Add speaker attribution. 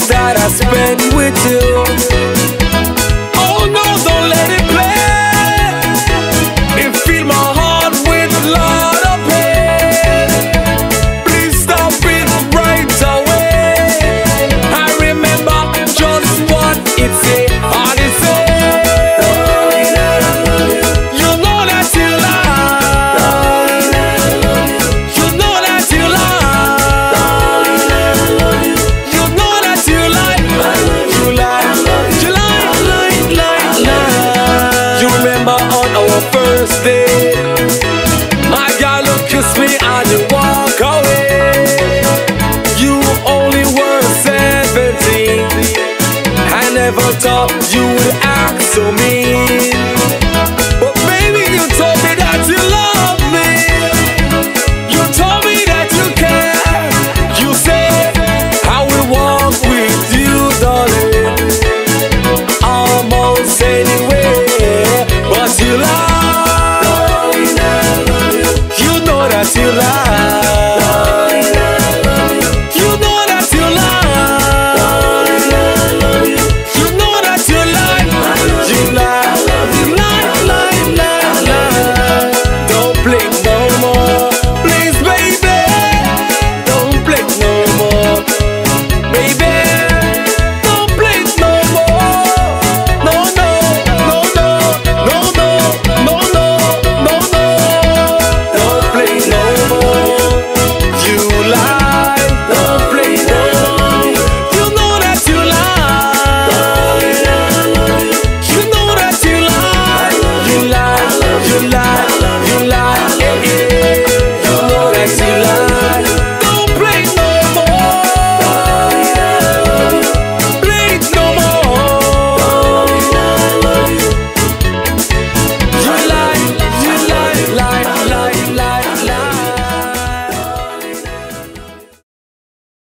Speaker 1: days that I spent with you. Oh no, don't let it play. It fill my heart with a lot of pain. Please stop it right away. I remember just what it said. All it said. First day, my girl kissed me and you walk away. You only were 17. I never thought you would act so mean. But baby, you told me that you love me. You told me that you care. You said I will walk with you, darling, almost anywhere. But you lie. You lie. You know that you lie. You know that you lie. You lie. You lie. Don't play no more, please, baby. Don't play no more, baby. Don't play no more. No, no, no, no, no, no, no, no, no, no. Don't play no more. You lie. Don't play no more. You know that you lie. You know that you lie. You lie. You lie.